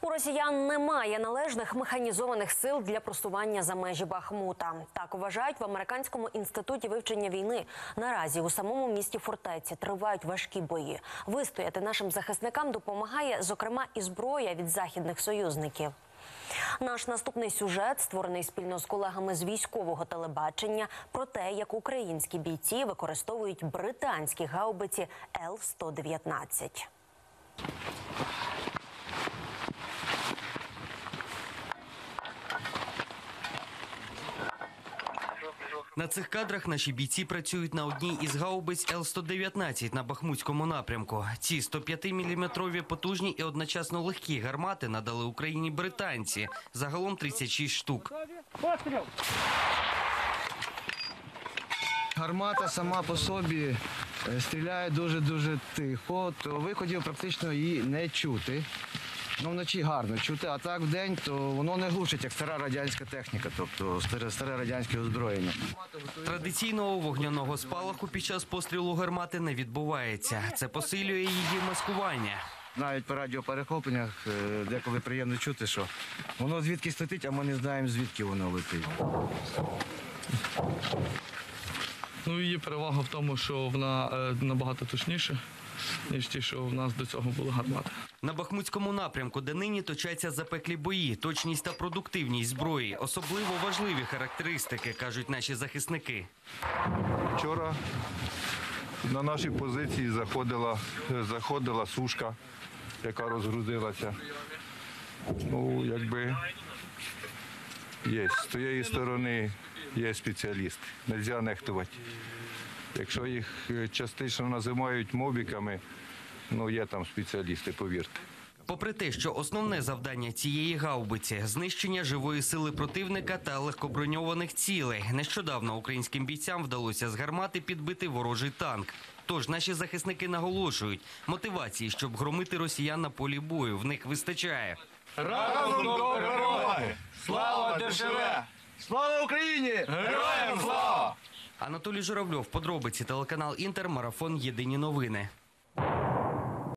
У росіян немає належних механізованих сил для просування за межі Бахмута. Так вважають в Американському інституті вивчення війни. Наразі у самому місті фортеці тривають важкі бої. Вистояти нашим захисникам допомагає, зокрема, і зброя від західних союзників. Наш наступний сюжет, створений спільно з колегами з військового телебачення, про те, як українські бійці використовують британські гаубиці Л-119. На цих кадрах наші бійці працюють на одній із гаубиць Л-119 на Бахмутському напрямку. Ці 105-мм потужні і одночасно легкі гармати надали Україні британці. Загалом 36 штук. Гармата сама по собі стріляє дуже-дуже тихо, то виходів практично її не чути. Ну, вночі гарно чути, а так вдень, то воно не глушить, як стара радянська техніка, тобто старе радянське озброєння. Традиційного вогняного спалаху під час пострілу гармати не відбувається. Це посилює її маскування. Навіть по радіоперехопленнях деколи приємно чути, що воно звідкись летить, а ми не знаємо, звідки воно летить. Ну, її перевага в тому, що вона набагато точніша, ніж ті, що в нас до цього були гармати. На Бахмутському напрямку, де нині точаться запеклі бої, точність та продуктивність зброї – особливо важливі характеристики, кажуть наші захисники. Вчора на наші позиції заходила сушка, яка розгрузилася. Ну, якби є. З тієї сторони є спеціалісти, не можна нехтувати. Якщо їх частично називають мобіками, ну є там спеціалісти, повірте. Попри те, що основне завдання цієї гаубиці – знищення живої сили противника та легкоброньованих цілей. Нещодавно українським бійцям вдалося з гармати підбити ворожий танк. Тож наші захисники наголошують, мотивації, щоб громити росіян на полі бою, в них вистачає. Разом до перемоги! Слава ДШВ! Слава Україні! Героям слава! Анатолій Журавльов, подробиці, телеканал «Інтер», марафон «Єдині новини».